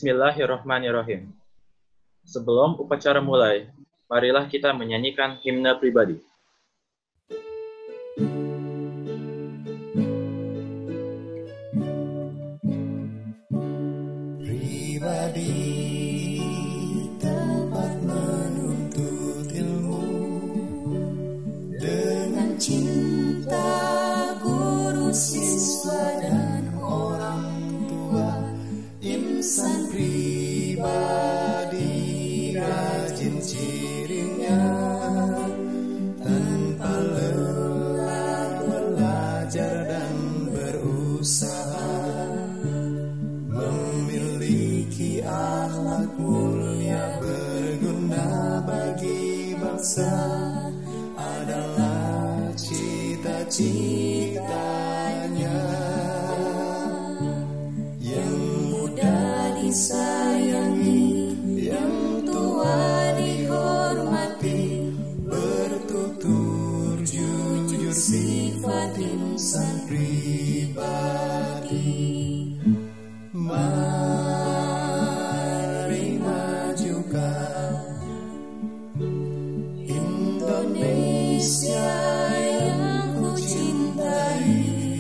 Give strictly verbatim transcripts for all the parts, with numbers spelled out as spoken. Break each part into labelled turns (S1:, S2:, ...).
S1: Bismillahirrahmanirrahim. Sebelum upacara mulai, marilah kita menyanyikan himne pribadi.
S2: Pribadi tempat menuntut ilmu, dengan cinta guru, siswa, dan orang tua. Insan pribadi rajin cirinya, tanpa lelah belajar dan berusaha, memiliki akhlak mulia berguna bagi bangsa, adalah cita-citanya. Yang muda disayangi, yang tua dihormati, bertutur jujur sifat insan pribadi. Mari majukan Indonesia yang ku cintai,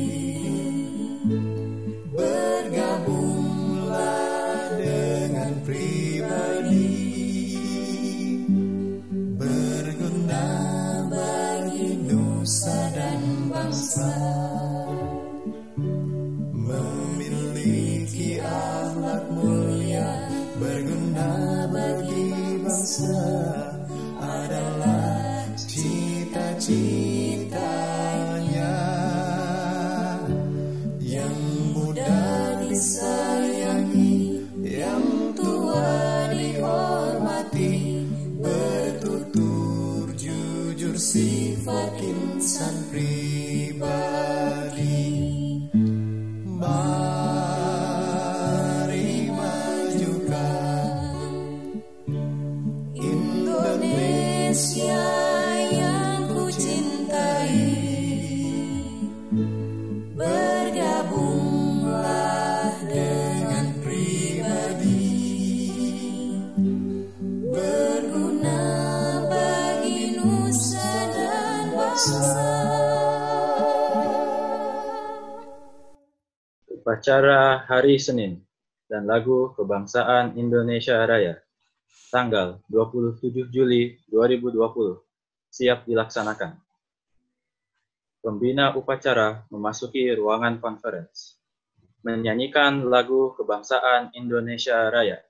S2: bergabunglah dengan pribadi, berguna bagi nusa dan bangsa, memiliki akhlak mulia berguna bagi bangsa, adalah cita-citanya. Yang muda disayangi, yang tua dihormati, bertutur jujur sifat insan pribadi. Mari majukan Indonesia yang ku cintai, bergabunglah dengan pribadi, berguna bagi nusa dan bangsa.
S1: Upacara hari Senin dan lagu Kebangsaan Indonesia Raya tanggal dua puluh tujuh Juli dua ribu dua puluh siap dilaksanakan. Pembina upacara memasuki ruangan conference, menyanyikan lagu Kebangsaan Indonesia Raya.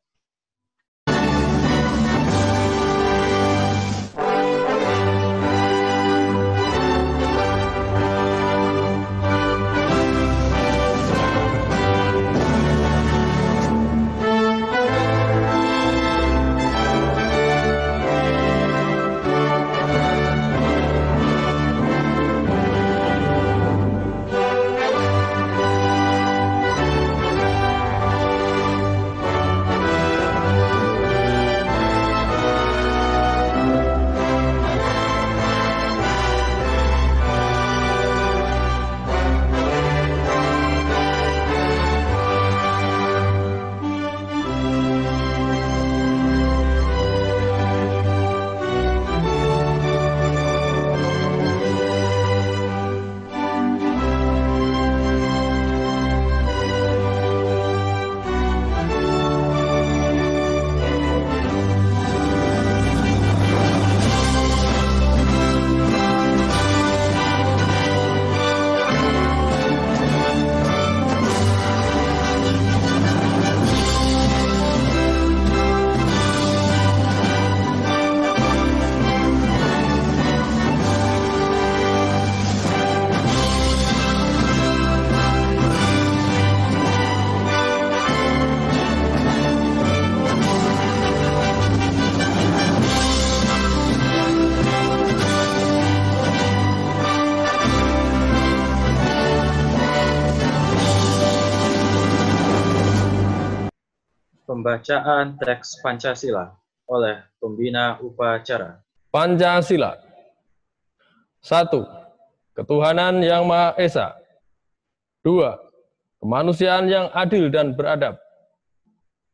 S1: Pembacaan teks Pancasila oleh pembina upacara.
S3: Pancasila. Satu, ketuhanan yang Maha Esa. Dua, kemanusiaan yang adil dan beradab.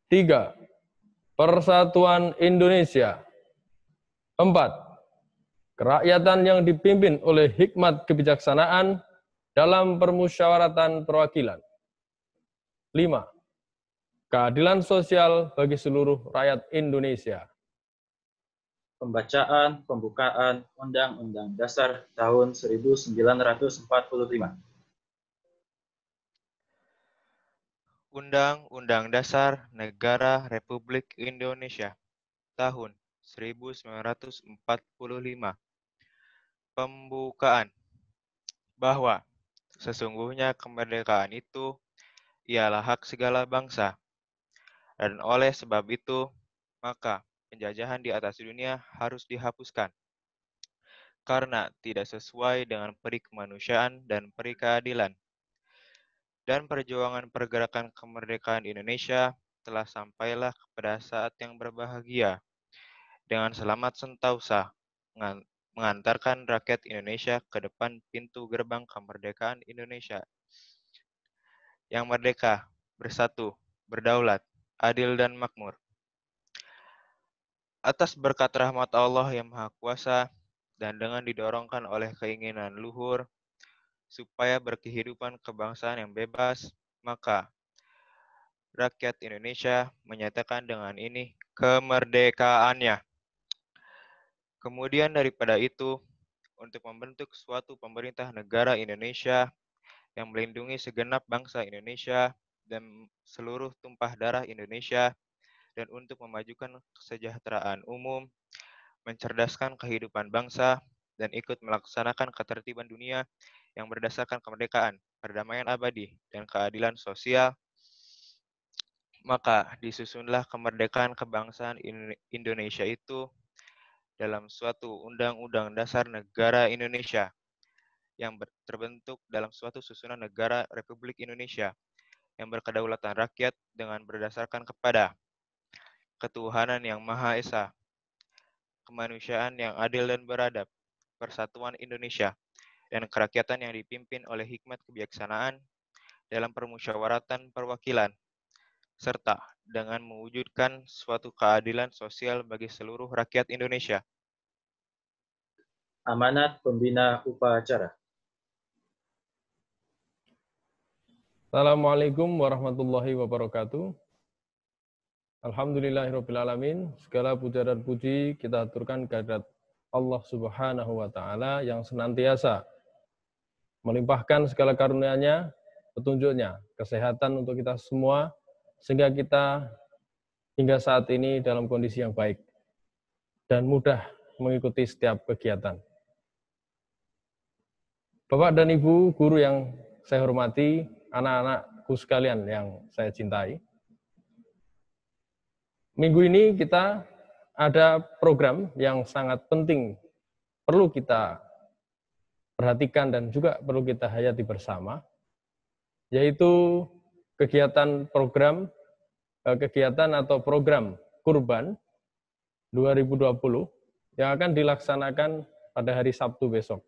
S3: Tiga, Persatuan Indonesia. Empat, kerakyatan yang dipimpin oleh hikmat kebijaksanaan dalam permusyawaratan perwakilan. Lima, keadilan sosial bagi seluruh rakyat Indonesia.
S1: Pembacaan pembukaan Undang-Undang Dasar tahun seribu sembilan ratus empat puluh lima.
S4: Undang-Undang Dasar Negara Republik Indonesia tahun seribu sembilan ratus empat puluh lima. Pembukaan. Bahwa sesungguhnya kemerdekaan itu ialah hak segala bangsa. Dan oleh sebab itu, maka penjajahan di atas dunia harus dihapuskan. Karena tidak sesuai dengan peri kemanusiaan dan peri keadilan. Dan perjuangan pergerakan kemerdekaan Indonesia telah sampailah kepada saat yang berbahagia. Dengan selamat sentausa, mengantarkan rakyat Indonesia ke depan pintu gerbang kemerdekaan Indonesia. Yang merdeka, bersatu, berdaulat, adil dan makmur. Atas berkat rahmat Allah yang Maha Kuasa dan dengan didorongkan oleh keinginan luhur supaya berkehidupan kebangsaan yang bebas, maka rakyat Indonesia menyatakan dengan ini kemerdekaannya. Kemudian daripada itu, untuk membentuk suatu pemerintah negara Indonesia yang melindungi segenap bangsa Indonesia dan seluruh tumpah darah Indonesia, dan untuk memajukan kesejahteraan umum, mencerdaskan kehidupan bangsa, dan ikut melaksanakan ketertiban dunia yang berdasarkan kemerdekaan, perdamaian abadi, dan keadilan sosial, maka disusunlah kemerdekaan kebangsaan Indonesia itu dalam suatu Undang-Undang Dasar Negara Indonesia yang terbentuk dalam suatu susunan negara Republik Indonesia yang berkedaulatan rakyat dengan berdasarkan kepada ketuhanan yang Maha Esa, kemanusiaan yang adil dan beradab, persatuan Indonesia, dan kerakyatan yang dipimpin oleh hikmat kebijaksanaan dalam permusyawaratan perwakilan, serta dengan mewujudkan suatu keadilan sosial bagi seluruh rakyat Indonesia.
S1: Amanat Pembina Upacara.
S3: Assalamualaikum warahmatullahi wabarakatuh. Alhamdulillahirrabbilalamin. Segala puja dan puji kita aturkan kehadirat Allah Subhanahu wa Ta'ala yang senantiasa melimpahkan segala karunia-Nya, petunjuknya, kesehatan untuk kita semua, sehingga kita hingga saat ini dalam kondisi yang baik dan mudah mengikuti setiap kegiatan. Bapak dan Ibu guru yang saya hormati, anak-anakku sekalian yang saya cintai, minggu ini kita ada program yang sangat penting, perlu kita perhatikan dan juga perlu kita hayati bersama, yaitu kegiatan program, kegiatan atau program Kurban dua ribu dua puluh yang akan dilaksanakan pada hari Sabtu besok.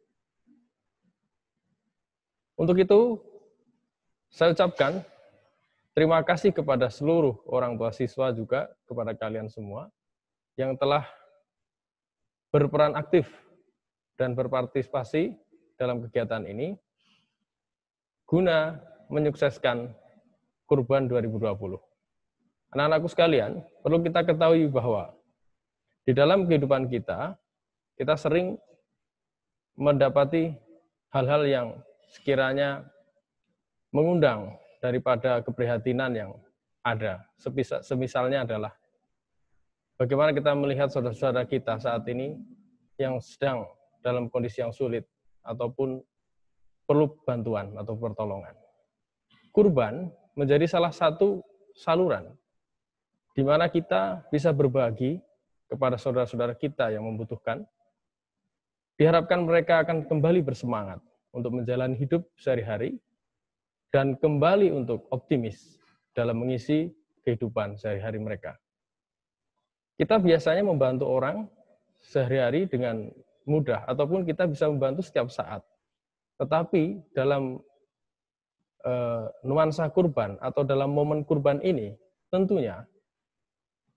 S3: Untuk itu, saya ucapkan terima kasih kepada seluruh orang tua siswa juga, kepada kalian semua, yang telah berperan aktif dan berpartisipasi dalam kegiatan ini, guna menyukseskan Kurban dua ribu dua puluh. Anak-anakku sekalian, perlu kita ketahui bahwa di dalam kehidupan kita, kita sering mendapati hal-hal yang sekiranya mengundang daripada keprihatinan yang ada. Semisalnya adalah bagaimana kita melihat saudara-saudara kita saat ini yang sedang dalam kondisi yang sulit ataupun perlu bantuan atau pertolongan. Kurban menjadi salah satu saluran di mana kita bisa berbagi kepada saudara-saudara kita yang membutuhkan. Diharapkan mereka akan kembali bersemangat untuk menjalani hidup sehari-hari dan kembali untuk optimis dalam mengisi kehidupan sehari-hari mereka. Kita biasanya membantu orang sehari-hari dengan mudah, ataupun kita bisa membantu setiap saat. Tetapi dalam e, nuansa kurban atau dalam momen kurban ini, tentunya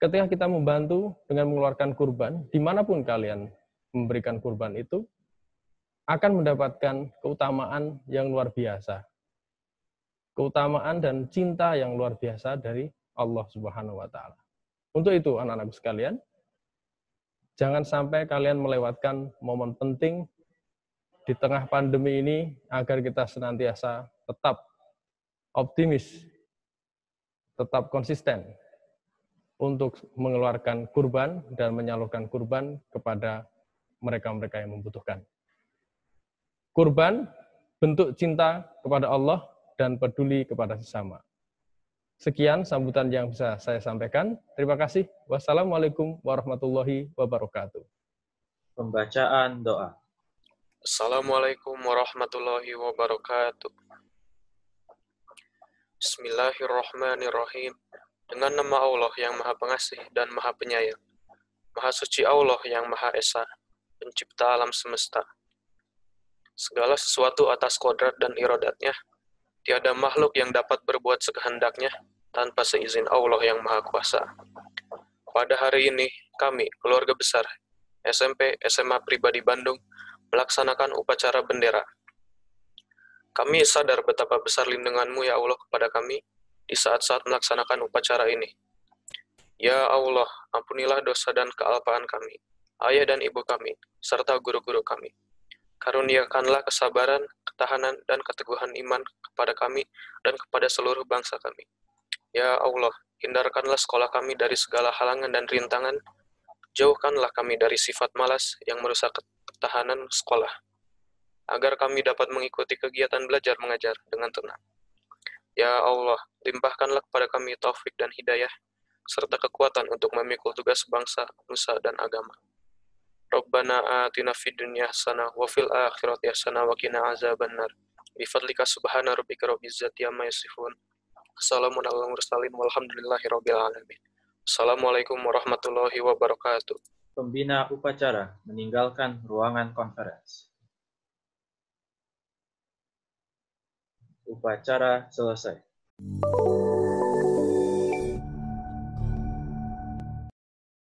S3: ketika kita membantu dengan mengeluarkan kurban, dimanapun kalian memberikan kurban itu, akan mendapatkan keutamaan yang luar biasa. Keutamaan dan cinta yang luar biasa dari Allah Subhanahu wa Ta'ala. Untuk itu, anak-anakku sekalian, jangan sampai kalian melewatkan momen penting di tengah pandemi ini agar kita senantiasa tetap optimis, tetap konsisten untuk mengeluarkan kurban dan menyalurkan kurban kepada mereka-mereka yang membutuhkan. Kurban, bentuk cinta kepada Allah dan peduli kepada sesama. Sekian sambutan yang bisa saya sampaikan. Terima kasih. Wassalamualaikum warahmatullahi wabarakatuh.
S1: Pembacaan doa.
S5: Assalamualaikum warahmatullahi wabarakatuh. Bismillahirrahmanirrahim. Dengan nama Allah yang Maha Pengasih dan Maha Penyayang. Maha Suci Allah yang Maha Esa, Pencipta alam semesta. Segala sesuatu atas kodrat dan iradatnya, tiada makhluk yang dapat berbuat sekehendaknya tanpa seizin Allah yang Maha Kuasa. Pada hari ini, kami, keluarga besar, S M P S M A Pribadi Bandung, melaksanakan upacara bendera. Kami sadar betapa besar lindungan-Mu ya Allah kepada kami di saat-saat melaksanakan upacara ini. Ya Allah, ampunilah dosa dan kealpaan kami, ayah dan ibu kami, serta guru-guru kami. Karuniakanlah kesabaran, ketahanan, dan keteguhan iman kepada kami dan kepada seluruh bangsa kami. Ya Allah, hindarkanlah sekolah kami dari segala halangan dan rintangan. Jauhkanlah kami dari sifat malas yang merusak ketahanan sekolah, agar kami dapat mengikuti kegiatan belajar mengajar dengan tenang. Ya Allah, limpahkanlah kepada kami taufik dan hidayah, serta kekuatan untuk memikul tugas bangsa, nusa, dan agama. Rabbana atina fid dunya hasanah wa fil akhirati hasanah wa qina azabannar. Bi fadlika subhana rabbika rabbil izzati amma yasifun. Assalamun alal mursalin walhamdulillahi rabbil alamin. Assalamualaikum warahmatullahi wabarakatuh.
S1: Pembina upacara meninggalkan ruangan konferensi. Upacara selesai.